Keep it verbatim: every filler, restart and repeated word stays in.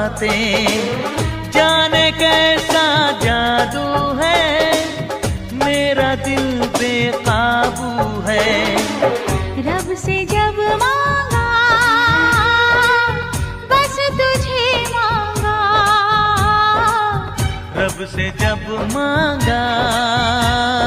बातें, जाने कैसा जादू है, मेरा दिल बेकाबू है। रब से जब मांगा बस तुझे मांगा, रब से जब मांगा